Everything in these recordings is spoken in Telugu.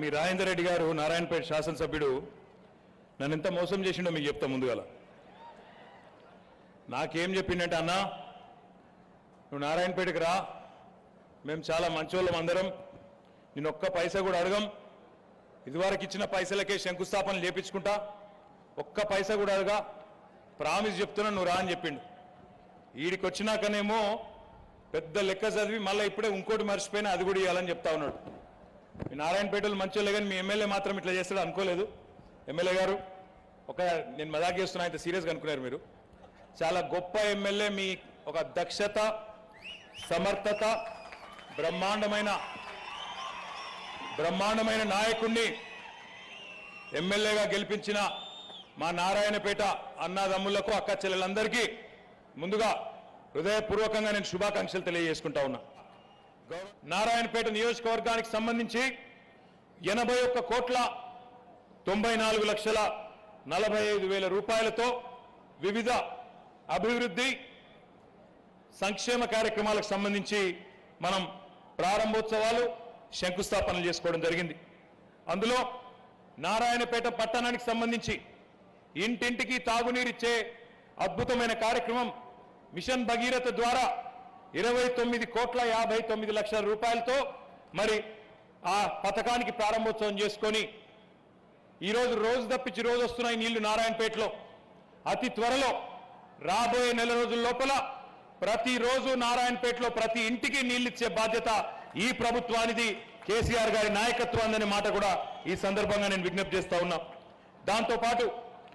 మీ రాజేందర్ రెడ్డి గారు నారాయణపేట శాసనసభ్యుడు నన్ను ఎంత మోసం చేసిండో మీకు చెప్తా ముందుగాల. నాకేం చెప్పిండంటే, అన్నా నువ్వు నారాయణపేటకి రా, మేము చాలా మంచోళ్ళం అందరం, నేను ఒక్క పైసా కూడా అడగం, ఇదివరకు ఇచ్చిన పైసలకే శంకుస్థాపన చేపించుకుంటా, ఒక్క పైసా కూడా అడగా, ప్రామిస్ చెప్తున్నా నువ్వు రా అని చెప్పిండు. వీడికి వచ్చినాకనేమో పెద్ద లెక్క చదివి మళ్ళీ ఇప్పుడే ఇంకోటి మర్చిపోయినా అది కూడా ఇవ్వాలని చెప్తా ఉన్నాడు. మీ నారాయణపేటలో మంచోళ్ళే కానీ మీ ఎమ్మెల్యే మాత్రం ఇట్లా చేస్తాడు అనుకోలేదు. ఎమ్మెల్యే గారు నేను మజాక్ చేస్తున్నా, అయితే సీరియస్గా అనుకున్నారు మీరు. చాలా గొప్ప ఎమ్మెల్యే, మీ ఒక దక్షత, సమర్థత, బ్రహ్మాండమైన నాయకుడిని ఎమ్మెల్యేగా గెలిపించిన మా నారాయణపేట అన్నదమ్ములకు, అక్క చెల్లెలందరికీ ముందుగా హృదయపూర్వకంగా నేను శుభాకాంక్షలు తెలియజేసుకుంటా ఉన్నా. నారాయణపేట నియోజకవర్గానికి సంబంధించి 81,94,45,00,000 రూపాయలతో వివిధ అభివృద్ధి సంక్షేమ కార్యక్రమాలకు సంబంధించి మనం ప్రారంభోత్సవాలు, శంకుస్థాపనలు చేసుకోవడం జరిగింది. అందులో నారాయణపేట పట్టణానికి సంబంధించి ఇంటింటికి తాగునీరిచ్చే అద్భుతమైన కార్యక్రమం మిషన్ భగీరథ ద్వారా 29,59,00,000 రూపాయలతో మరి ఆ పథకానికి ప్రారంభోత్సవం చేసుకొని ఈరోజు రోజు తప్పించి రోజు వస్తున్నాయి నీళ్లు నారాయణపేటలో. అతి త్వరలో రాబోయే నెల రోజుల లోపల ప్రతిరోజు నారాయణపేటలో ప్రతి ఇంటికి నీళ్లిచ్చే బాధ్యత ఈ ప్రభుత్వానిది, కేసీఆర్ గారి నాయకత్వాన్ని మాట కూడా ఈ సందర్భంగా నేను విజ్ఞప్తి చేస్తా ఉన్నా. దాంతోపాటు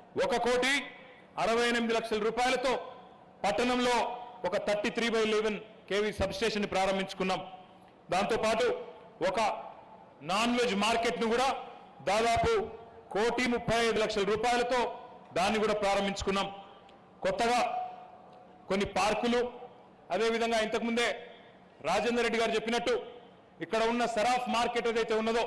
1,68,00,000 రూపాయలతో పట్టణంలో ఒక 33/11 kV సబ్స్టేషన్ ప్రారంభించుకున్నాం. దాంతోపాటు ఒక నాన్ వెజ్ మార్కెట్ను కూడా దాదాపు 1,35,00,000 రూపాయలతో దాన్ని కూడా ప్రారంభించుకున్నాం. కొత్తగా కొన్ని పార్కులు, అదేవిధంగా ఇంతకుముందే రాజేందర్ రెడ్డి గారు చెప్పినట్టు ఇక్కడ ఉన్న సరాఫ్ మార్కెట్ ఏదైతే ఉన్నదో,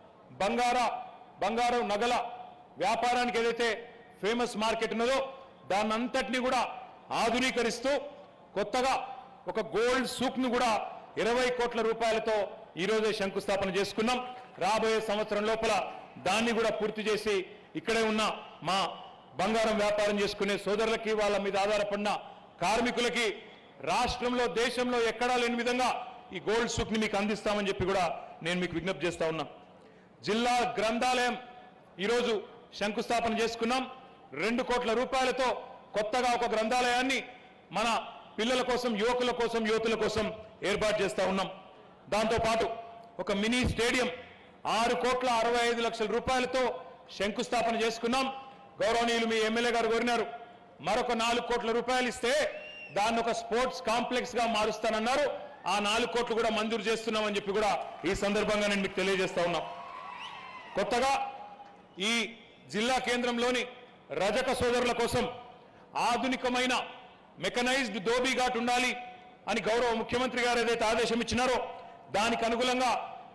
బంగారం నగల వ్యాపారానికి ఏదైతే ఫేమస్ మార్కెట్ ఉన్నదో దాన్నంతటినీ కూడా ఆధునీకరిస్తూ కొత్తగా ఒక గోల్డ్ సూక్ను కూడా 20 కోట్ల రూపాయలతో ఈరోజే శంకుస్థాపన చేసుకున్నాం. రాబోయే సంవత్సరం లోపల దాన్ని కూడా పూర్తి చేసి ఇక్కడే ఉన్న మా బంగారం వ్యాపారం చేసుకునే సోదరులకి, వాళ్ళ మీద ఆధారపడిన కార్మికులకి రాష్ట్రంలో, దేశంలో ఎక్కడా లేని విధంగా ఈ గోల్డ్ సూక్ని మీకు అందిస్తామని చెప్పి కూడా నేను మీకు విజ్ఞప్తి చేస్తా ఉన్నా. జిల్లా గ్రంథాలయం ఈరోజు శంకుస్థాపన చేసుకున్నాం. 2 కోట్ల రూపాయలతో కొత్తగా ఒక గ్రంథాలయాన్ని మన పిల్లల కోసం, యువకుల కోసం, యువతుల కోసం ఏర్పాటు చేస్తా ఉన్నాం. దాంతోపాటు ఒక మినీ స్టేడియం 6,65,00,000 రూపాయలతో శంకుస్థాపన చేసుకున్నాం. గౌరవనీయులు మీ ఎమ్మెల్యే గారు కోరినారు, మరొక 4 కోట్ల రూపాయలు ఇస్తే దాన్ని ఒక స్పోర్ట్స్ కాంప్లెక్స్ గా మారుస్తానన్నారు. ఆ 4 కోట్లు కూడా మంజూరు చేస్తున్నామని చెప్పి కూడా ఈ సందర్భంగా నేను మీకు తెలియజేస్తా ఉన్నా. కొత్తగా ఈ జిల్లా కేంద్రంలోని రజక సోదరుల కోసం ఆధునికమైన మెకనైజ్డ్ ధోబీఘాట్ ఉండాలి అని గౌరవ ముఖ్యమంత్రి గారు ఏదైతే ఆదేశం ఇచ్చినారో దానికి అనుగుణంగా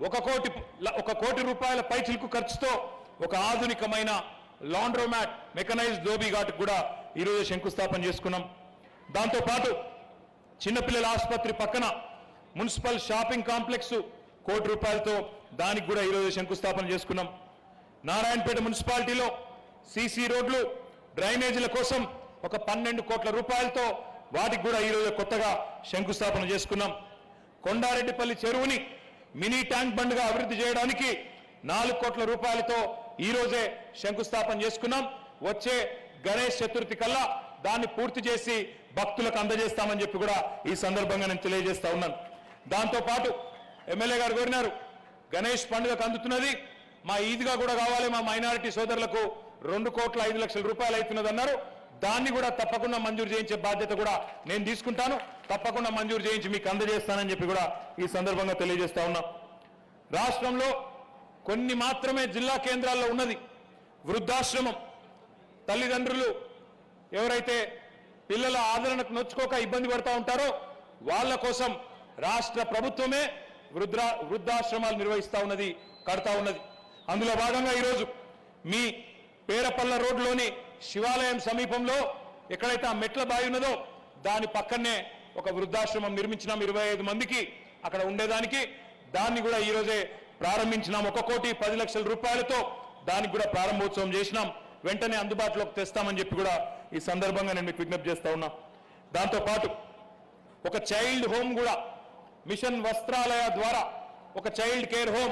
1 కోటి రూపాయల పైచిలుకు ఖర్చుతో ఒక ఆధునికమైన లాండ్రోమాట్ మెకనైజ్డ్ ధోబీఘాట్ కూడా ఈరోజు శంకుస్థాపన చేసుకున్నాం. దాంతోపాటు చిన్నపిల్లల ఆసుపత్రి పక్కన మున్సిపల్ షాపింగ్ కాంప్లెక్స్ 1 కోటి రూపాయలతో దానికి కూడా ఈరోజు శంకుస్థాపన చేసుకున్నాం. నారాయణపేట మున్సిపాలిటీలో సీసీ రోడ్లు, డ్రైనేజీల కోసం ఒక 12 కోట్ల రూపాయలతో వాటికి కూడా ఈరోజు కొత్తగా శంకుస్థాపన చేసుకున్నాం. కొండారెడ్డిపల్లి చెరువుని మినీ ట్యాంక్ బండ్గా అభివృద్ధి చేయడానికి 4 కోట్ల రూపాయలతో ఈరోజే శంకుస్థాపన చేసుకున్నాం. వచ్చే గణేష్ చతుర్థి కల్లా దాన్ని పూర్తి చేసి భక్తులకు అందజేస్తామని చెప్పి కూడా ఈ సందర్భంగా నేను తెలియజేస్తా ఉన్నాను. దాంతోపాటు ఎమ్మెల్యే గారు కోరినారు, గణేష్ పండుగకు అందుతున్నది, మా ఈద్గా కూడా కావాలి, మా మైనారిటీ సోదరులకు 2,05,00,000 రూపాయలు అవుతున్నదన్నారు. దాన్ని కూడా తప్పకుండా మంజూరు చేయించే బాధ్యత కూడా నేను తీసుకుంటాను. తప్పకుండా మంజూరు చేయించి మీకు అందజేస్తానని చెప్పి కూడా ఈ సందర్భంగా తెలియజేస్తా ఉన్నాం. రాష్ట్రంలో కొన్ని మాత్రమే జిల్లా కేంద్రాల్లో ఉన్నది వృద్ధాశ్రమం. తల్లిదండ్రులు ఎవరైతే పిల్లల ఆదరణకు నొచ్చుకోక ఇబ్బంది పడతా ఉంటారో వాళ్ళ కోసం రాష్ట్ర ప్రభుత్వమే వృద్ధాశ్రమాలు నిర్వహిస్తా ఉన్నది, కడతా ఉన్నది. అందులో భాగంగా ఈరోజు మీ పేరపల్ల రోడ్లోని శివాలయం సమీపంలో ఎక్కడైతే ఆ మెట్ల బావి ఉన్నదో దాని పక్కనే ఒక వృద్ధాశ్రమం నిర్మించినాం 25 మందికి అక్కడ ఉండేదానికి. దాన్ని కూడా ఈరోజే ప్రారంభించినాం. 1,10,00,000 రూపాయలతో దానికి కూడా ప్రారంభోత్సవం చేసినాం. వెంటనే అందుబాటులోకి తెస్తామని చెప్పి కూడా ఈ సందర్భంగా నేను మీకు విజ్ఞప్తి చేస్తా ఉన్నా. దాంతోపాటు ఒక చైల్డ్ హోమ్ కూడా మిషన్ వస్త్రాలయ ద్వారా ఒక చైల్డ్ కేర్ హోమ్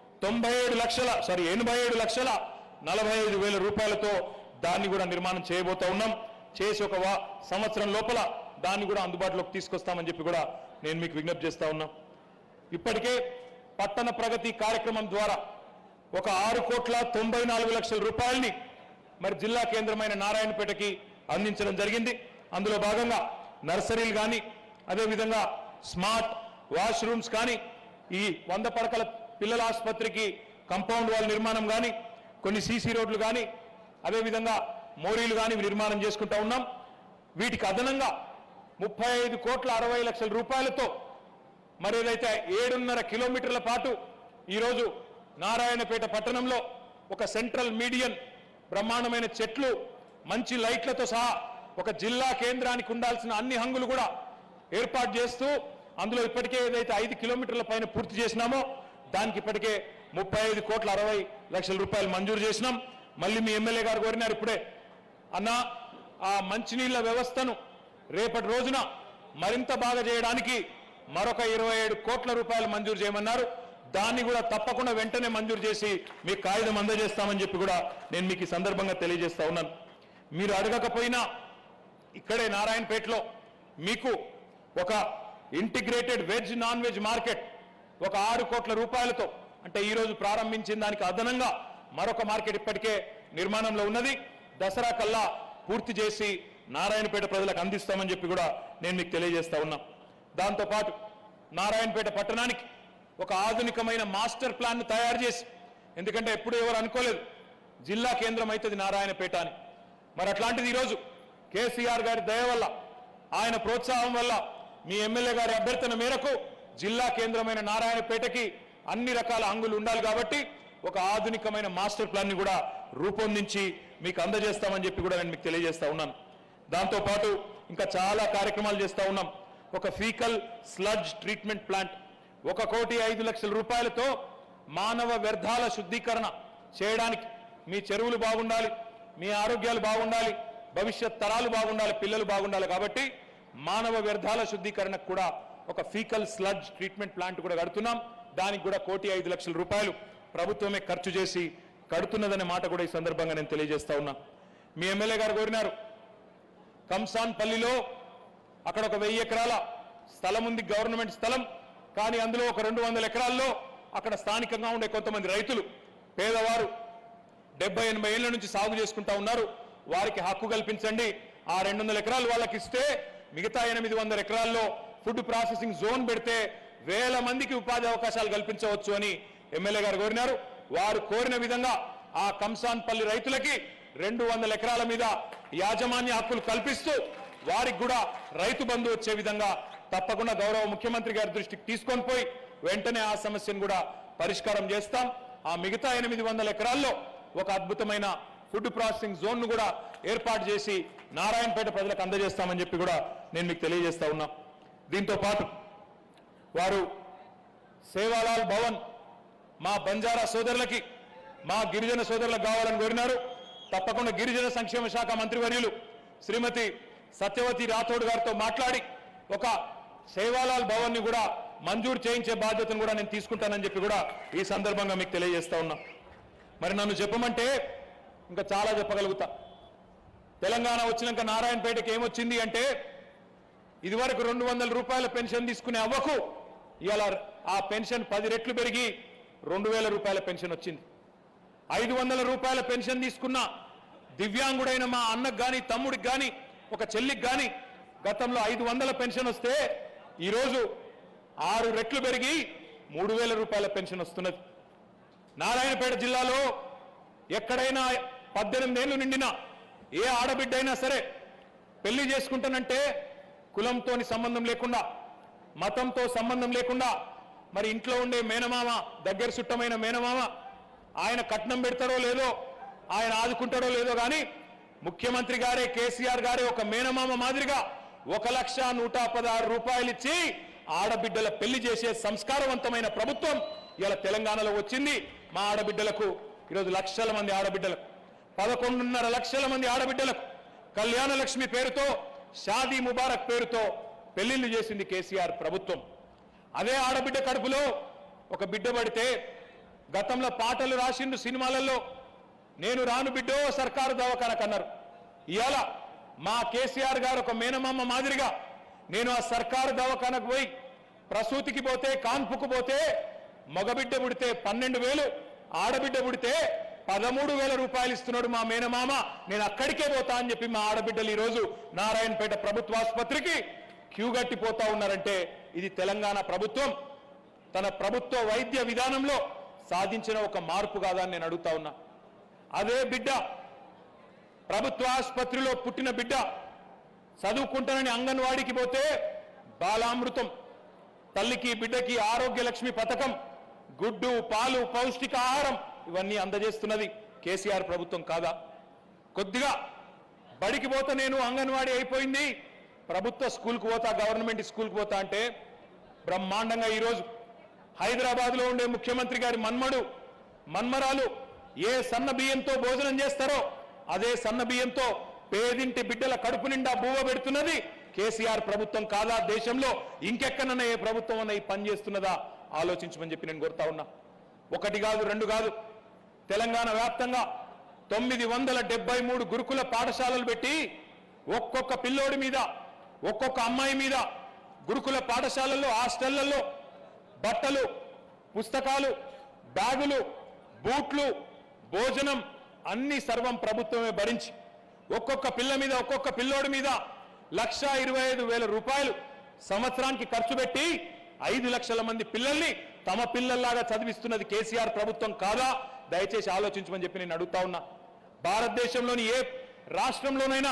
87,45,000 రూపాయలతో దాన్ని కూడా నిర్మాణం చేయబోతా ఉన్నాం. చేసి ఒక సంవత్సరం లోపల దాన్ని కూడా అందుబాటులోకి తీసుకొస్తామని చెప్పి కూడా నేను మీకు విజ్ఞప్తి చేస్తా ఉన్నా. ఇప్పటికే పట్టణ ప్రగతి కార్యక్రమం ద్వారా ఒక 6,94,00,000 రూపాయల్ని మరి జిల్లా కేంద్రమైన నారాయణపేటకి అందించడం జరిగింది. అందులో భాగంగా నర్సరీలు కానీ అదేవిధంగా స్మార్ట్ వాష్రూమ్స్ కానీ ఈ 100 పడకల పిల్లల ఆసుపత్రికి కాంపౌండ్ వాల్ నిర్మాణం కానీ కొన్ని సీసీ రోడ్లు కానీ అదేవిధంగా మోరీలు కానీ నిర్మాణం చేసుకుంటా ఉన్నాం. వీటికి అదనంగా 35,60,00,000 రూపాయలతో మరి ఏదైతే 7.5 కిలోమీటర్ల పాటు ఈరోజు నారాయణపేట పట్టణంలో ఒక సెంట్రల్ మీడియన్ బ్రహ్మాండమైన చెట్లు మంచి లైట్లతో సహా ఒక జిల్లా కేంద్రానికి ఉండాల్సిన అన్ని హంగులు కూడా ఏర్పాటు చేస్తూ అందులో ఇప్పటికే ఏదైతే 5 కిలోమీటర్ల పైన పూర్తి చేసినామో దానికి ఇప్పటికే 35,60,00,000 రూపాయలు మంజూరు చేసినాం. మళ్ళీ మీ ఎమ్మెల్యే గారు కోరినారు ఇప్పుడే, అన్న ఆ మంచినీళ్ల వ్యవస్థను రేపటి రోజున మరింత బాగా చేయడానికి మరొక 27 కోట్ల రూపాయలు మంజూరు చేయమన్నారు. దాన్ని కూడా తప్పకుండా వెంటనే మంజూరు చేసి మీకు కాగితం అందజేస్తామని చెప్పి కూడా నేను మీకు ఈ సందర్భంగా తెలియజేస్తా ఉన్నాను. మీరు అడగకపోయినా ఇక్కడే నారాయణపేటలో మీకు ఒక integrated veg non veg market ఒక 6 కోట్ల రూపాయలతో అంటే ఈరోజు ప్రారంభించిన దానికి అదనంగా మరొక మార్కెట్ ఇప్పటికే నిర్మాణంలో ఉన్నది. దసరా కల్లా పూర్తి చేసి నారాయణపేట ప్రజలకు అందిస్తామని చెప్పి కూడా నేను మీకు తెలియజేస్తా ఉన్నా. దాంతోపాటు నారాయణపేట పట్టణానికి ఒక ఆధునికమైన మాస్టర్ ప్లాన్ తయారు చేసి, ఎందుకంటే ఎప్పుడు ఎవరు అనుకోలేదు జిల్లా కేంద్రం అవుతుంది నారాయణపేట అని. మరి అట్లాంటిది ఈరోజు కేసీఆర్ గారి దయ వల్ల ఆయన ప్రోత్సాహం వల్ల మీ ఎమ్మెల్యే గారి అభ్యర్థన మేరకు జిల్లా కేంద్రమైన నారాయణపేటకి అన్ని రకాల హంగులు ఉండాలి కాబట్టి ఒక ఆధునికమైన మాస్టర్ ప్లాన్ ని కూడా రూపొందించి మీకు అందజేస్తామని చెప్పి కూడా నేను మీకు తెలియజేస్తా ఉన్నాను. దాంతోపాటు ఇంకా చాలా కార్యక్రమాలు చేస్తా ఉన్నాం. ఒక ఫీకల్ స్లడ్జ్ ట్రీట్మెంట్ ప్లాంట్ 1,05,00,000 రూపాయలతో మానవ వ్యర్థాల శుద్ధీకరణ చేయడానికి మీ చెరువులు బాగుండాలి, మీ ఆరోగ్యాలు బాగుండాలి, భవిష్యత్ తరాలు బాగుండాలి, పిల్లలు బాగుండాలి కాబట్టి మానవ వ్యర్థాల శుద్ధీకరణకు కూడా ఒక ఫీకల్ స్లడ్జ్ ట్రీట్మెంట్ ప్లాంట్ కూడా కడుతున్నాం. దానికి కూడా 1,05,00,000 రూపాయలు ప్రభుత్వమే ఖర్చు చేసి కడుతున్నదనే మాట కూడా ఈ సందర్భంగా నేను తెలియజేస్తా ఉన్నా. మీ ఎమ్మెల్యే గారు కోరినారు కంసాన్ పల్లిలో అక్కడ ఒక 1000 ఎకరాల స్థలం ఉంది, గవర్నమెంట్ స్థలం. కానీ అందులో ఒక 200 ఎకరాల్లో అక్కడ స్థానికంగా ఉండే కొంతమంది రైతులు పేదవారు 70-80 ఏళ్ల నుంచి సాగు చేసుకుంటా ఉన్నారు. వారికి హక్కు కల్పించండి, ఆ 200 ఎకరాలు వాళ్ళకి ఇస్తే మిగతా 800 ఎకరాల్లో ఫుడ్ ప్రాసెసింగ్ జోన్ పెడితే 1000 మందికి ఉపాధి అవకాశాలు కల్పించవచ్చు అని ఎమ్మెల్యే గారు కోరినారు. వారు కోరిన విధంగా ఆ కంసాన్పల్లి రైతులకి 200 ఎకరాల మీద యాజమాన్య హక్కులు కల్పిస్తూ వారికి కూడా రైతు బంధు వచ్చే విధంగా తప్పకుండా గౌరవ ముఖ్యమంత్రి గారి దృష్టికి తీసుకొని పోయి వెంటనే ఆ సమస్యను కూడా పరిష్కారం చేస్తాం. ఆ మిగతా 800 ఎకరాల్లో ఒక అద్భుతమైన ఫుడ్ ప్రాసెసింగ్ జోన్ ను కూడా ఏర్పాటు చేసి నారాయణపేట ప్రజలకు అందజేస్తామని చెప్పి కూడా నేను మీకు తెలియజేస్తా ఉన్నా. దీంతో పాటు వారు సేవాలాల్ భవన్ మా బంజారా సోదరులకి మా గిరిజన సోదరులకు కావాలని కోరినారు. తప్పకుండా గిరిజన సంక్షేమ శాఖ మంత్రివర్యులు శ్రీమతి సత్యవతి రాథోడ్ గారితో మాట్లాడి ఒక సేవాలాల్ భవన్ ని కూడా మంజూరు చేయించే బాధ్యతను కూడా నేను తీసుకుంటానని చెప్పి కూడా ఈ సందర్భంగా మీకు తెలియజేస్తా ఉన్నా. మరి నన్ను చెప్పమంటే ఇంకా చాలా చెప్పగలుగుతా. తెలంగాణ వచ్చినాక నారాయణపేటకి ఏమొచ్చింది అంటే ఇదివరకు 200 రూపాయల పెన్షన్ తీసుకునే అవ్వకు ఇలా ఆ పెన్షన్ 10 రెట్లు పెరిగి 2,000 రూపాయల పెన్షన్ వచ్చింది. 500 రూపాయల పెన్షన్ తీసుకున్న దివ్యాంగుడైన మా అన్నకు కానీ తమ్ముడికి కానీ ఒక చెల్లికి కానీ గతంలో 500 పెన్షన్ వస్తే ఈరోజు 6 రెట్లు పెరిగి 3,000 రూపాయల పెన్షన్ వస్తున్నది. నారాయణపేట జిల్లాలో ఎక్కడైనా 18 ఏళ్లు నిండిన ఏ ఆడబిడ్డ అయినా సరే పెళ్లి చేసుకుంటానంటే కులంతోని సంబంధం లేకుండా మతంతో సంబంధం లేకుండా మరి ఇంట్లో ఉండే మేనమామ దగ్గర చుట్టమైన మేనమామ ఆయన కట్నం పెడతాడో లేదో ఆయన ఆదుకుంటాడో లేదో కానీ ముఖ్యమంత్రి గారే కేసీఆర్ గారే ఒక మేనమామ మాదిరిగా 1,116,000 రూపాయలు ఇచ్చి ఆడబిడ్డల పెళ్లి చేసే సంస్కారవంతమైన ప్రభుత్వం ఇలా తెలంగాణలో వచ్చింది మా ఆడబిడ్డలకు ఈరోజు లక్షల మంది ఆడబిడ్డలకు 11.5 లక్షల మంది ఆడబిడ్డలకు కళ్యాణ లక్ష్మి పేరుతో షాదీ ముబారక్ పేరుతో పెళ్లిళ్లు చేసింది కేసీఆర్ ప్రభుత్వం. అదే ఆడబిడ్డ కడుపులో ఒక బిడ్డ పడితే గతంలో పాటలు రాసిండు సినిమాలలో, నేను రాను బిడ్డో సర్కారు దవాఖానకన్నారు. ఇవాళ మా కేసీఆర్ గారు ఒక మేనమామ మాదిరిగా నేను ఆ సర్కారు దవాఖానకు పోయి ప్రసూతికి పోతే కాన్పుకు పోతే మగబిడ్డ పుడితే 12,000, ఆడబిడ్డ పుడితే 13,000 రూపాయలు ఇస్తున్నాడు మా మేనమామ. నేను అక్కడికే పోతా అని చెప్పి మా ఆడబిడ్డలు ఈరోజు నారాయణపేట ప్రభుత్వ ఆసుపత్రికి క్యూ గట్టిపోతా ఉన్నారంటే ఇది తెలంగాణ ప్రభుత్వం తన ప్రభుత్వ వైద్య విధానంలో సాధించిన ఒక మార్పు కాదా అని నేను అడుగుతా ఉన్నా. అదే బిడ్డ ప్రభుత్వ ఆసుపత్రిలో పుట్టిన బిడ్డ చదువుకుంటానని అంగన్వాడీకి పోతే బాలామృతం, తల్లికి బిడ్డకి ఆరోగ్య లక్ష్మి పథకం, గుడ్డు పాలు పౌష్టికాహారం ఇవన్నీ అందజేస్తున్నది కేసీఆర్ ప్రభుత్వం కాదా? కొద్దిగా బడికి పోతా నేను అంగన్వాడీ అయిపోయింది ప్రభుత్వ స్కూల్కి పోతా గవర్నమెంట్ స్కూల్కి పోతా అంటే బ్రహ్మాండంగా ఈరోజు హైదరాబాద్లో ఉండే ముఖ్యమంత్రి గారి మన్మరాలు ఏ సన్న బియ్యంతో భోజనం చేస్తారో అదే సన్న బియ్యంతో పేదింటి బిడ్డల కడుపు నిండా బూవ పెడుతున్నది కేసీఆర్ ప్రభుత్వం కాదా? దేశంలో ఇంకెక్కడన్నా ఏ ప్రభుత్వం అన్న ఈ పని చేస్తున్నదా ఆలోచించమని చెప్పి నేను కోరుతా ఉన్నా. 1 కాదు 2 కాదు, తెలంగాణ వ్యాప్తంగా 973 గురుకుల పాఠశాలలు పెట్టి ఒక్కొక్క పిల్లోడి మీద ఒక్కొక్క అమ్మాయి మీద గురుకుల పాఠశాలల్లో హాస్టళ్లలో బట్టలు, పుస్తకాలు, బ్యాగులు, బూట్లు, భోజనం అన్ని సర్వం ప్రభుత్వమే భరించి ఒక్కొక్క పిల్ల మీద ఒక్కొక్క పిల్లోడి మీద 1,25,000 రూపాయలు సంవత్సరానికి ఖర్చు పెట్టి 5 లక్షల మంది పిల్లల్ని తమ పిల్లల్లాగా చదివిస్తున్నది కేసీఆర్ ప్రభుత్వం కాదా? దయచేసి ఆలోచించమని చెప్పి నేను అడుగుతా ఉన్నా. భారతదేశంలోని ఏ రాష్ట్రంలోనైనా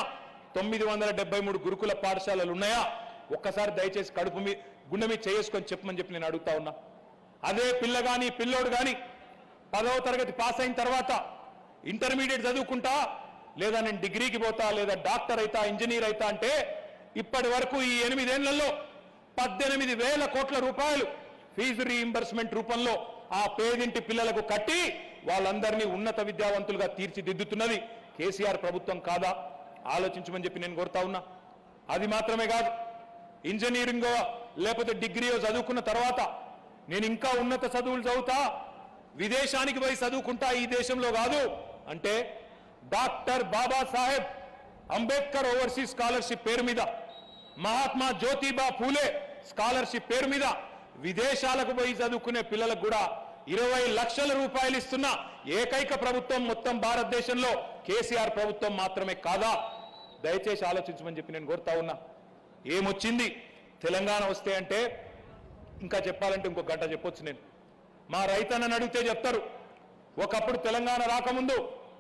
973 గురుకుల పాఠశాలలు ఉన్నాయా? ఒక్కసారి దయచేసి గుండె మీద చేసుకొని చెప్పమని చెప్పి నేను అడుగుతా ఉన్నా. అదే పిల్ల గాని పిల్లోడు గాని 10వ తరగతి పాస్ అయిన తర్వాత ఇంటర్మీడియట్ చదువుకుంటా లేదా నేను డిగ్రీకి పోతా లేదా డాక్టర్ అయితా ఇంజనీర్ అయితా అంటే ఇప్పటి వరకు ఈ 8 ఏళ్లలో 18,000 కోట్ల రూపాయలు ఫీజు రీయింబర్స్మెంట్ రూపంలో ఆ పేదింటి పిల్లలకు కట్టి వాళ్ళందరినీ ఉన్నత విద్యావంతులుగా తీర్చిదిద్దుతున్నది కేసీఆర్ ప్రభుత్వం కాదా? ఆలోచించమని చెప్పి నేను కోరుతా ఉన్నా. అది మాత్రమే కాదు, ఇంజనీరింగో లేకపోతే డిగ్రీయో చదువుకున్న తర్వాత నేను ఇంకా ఉన్నత చదువులు చదువుతా విదేశానికి పోయి చదువుకుంటా ఈ దేశంలో కాదు అంటే doctor Babasaheb Ambedkar overseas scholarship పేరు మీద, మహాత్మా జ్యోతిబా ఫూలే స్కాలర్షిప్ పేరు మీద విదేశాలకు పోయి చదువుకునే పిల్లలకు కూడా 20 లక్షల రూపాయలు ఇస్తున్న ఏకైక ప్రభుత్వం మొత్తం భారతదేశంలో కేసీఆర్ ప్రభుత్వం మాత్రమే కాదా? దయచేసి ఆలోచించమని చెప్పి నేను కోరుతా ఉన్నా. ఏమొచ్చింది తెలంగాణ వస్తే అంటే ఇంకా చెప్పాలంటే ఇంకో గంట చెప్పొచ్చు. నేను మా రైతన్నని అడిగితే చెప్తారు, ఒకప్పుడు తెలంగాణ రాకముందు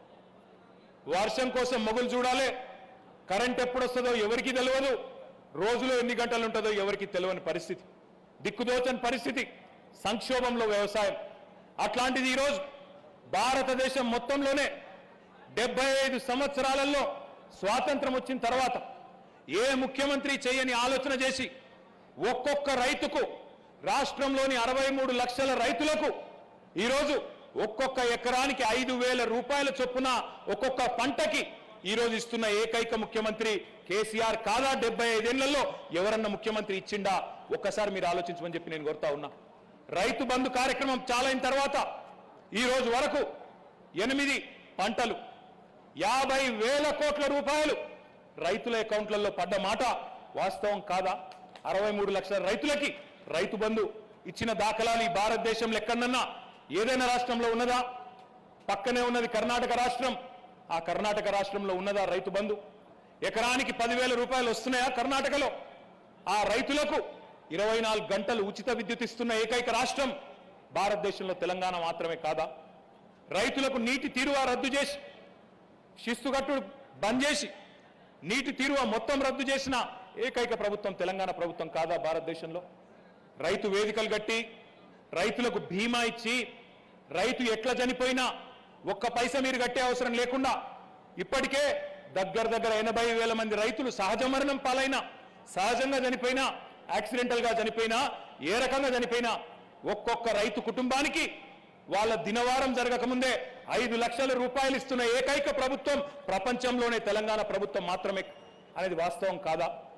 వర్షం కోసం మొగులు చూడాలి, కరెంట్ ఎప్పుడు వస్తుందో ఎవరికి తెలియదు, రోజులో ఎన్ని గంటలు ఉంటుందో ఎవరికి తెలియని పరిస్థితి, దిక్కుదోచని పరిస్థితి, సంక్షోభంలో వ్యవసాయం. అట్లాంటిది ఈరోజు భారతదేశం మొత్తంలోనే 75 సంవత్సరాలలో స్వాతంత్రం వచ్చిన తర్వాత ఏ ముఖ్యమంత్రి చేయని ఆలోచన చేసి ఒక్కొక్క రైతుకు రాష్ట్రంలోని 63 లక్షల రైతులకు ఈరోజు ఒక్కొక్క ఎకరానికి 5,000 రూపాయల చొప్పున ఒక్కొక్క పంటకి ఈరోజు ఇస్తున్న ఏకైక ముఖ్యమంత్రి కేసీఆర్ కాదా? 75 ఏళ్లలో ఎవరన్నా ముఖ్యమంత్రి ఇచ్చిండా? ఒక్కసారి మీరు ఆలోచించమని చెప్పి నేను కోరుతా ఉన్నా. రైతు బంధు కార్యక్రమం చాలైన తర్వాత ఈ రోజు వరకు 8 పంటలు 50,000 కోట్ల రూపాయలు రైతుల అకౌంట్లలో పడ్డ మాట వాస్తవం కాదా? 63 లక్షల రైతులకి రైతు బంధు ఇచ్చిన దాఖలాలు ఈ భారతదేశంలో ఎక్కడన్నా ఏదైనా రాష్ట్రంలో ఉన్నదా? పక్కనే ఉన్నది కర్ణాటక రాష్ట్రం. ఆ కర్ణాటక రాష్ట్రంలో ఉన్నదా రైతు బంధు? ఎకరానికి 10,000 రూపాయలు వస్తున్నాయా కర్ణాటకలో? ఆ రైతులకు 24 గంటలు ఉచిత విద్యుత్ ఇస్తున్న ఏకైక రాష్ట్రం భారతదేశంలో తెలంగాణ మాత్రమే కాదా? రైతులకు నీటి తీరువా రద్దు చేసి శిస్తుగట్టుడు బంద్ చేసి నీటి తీరువా మొత్తం రద్దు చేసిన ఏకైక ప్రభుత్వం తెలంగాణ ప్రభుత్వం కాదా భారతదేశంలో? రైతు వేదికలు కట్టి రైతులకు బీమా ఇచ్చి రైతు ఎట్లా చనిపోయినా ఒక్క పైసా మీరు కట్టే అవసరం లేకుండా ఇప్పటికే దగ్గర 80,000 మంది రైతులు సహజ మరణం పాలైనా, సహజంగా చనిపోయినా, యాక్సిడెంటల్ గా చనిపోయినా, ఏ రకంగా చనిపోయినా ఒక్కొక్క రైతు కుటుంబానికి వాళ్ళ దినవారం జరగకముందే 5 లక్షల రూపాయలు ఇస్తున్న ఏకైక ప్రభుత్వం ప్రపంచంలోనే తెలంగాణ ప్రభుత్వం మాత్రమే అనేది వాస్తవం కాదా?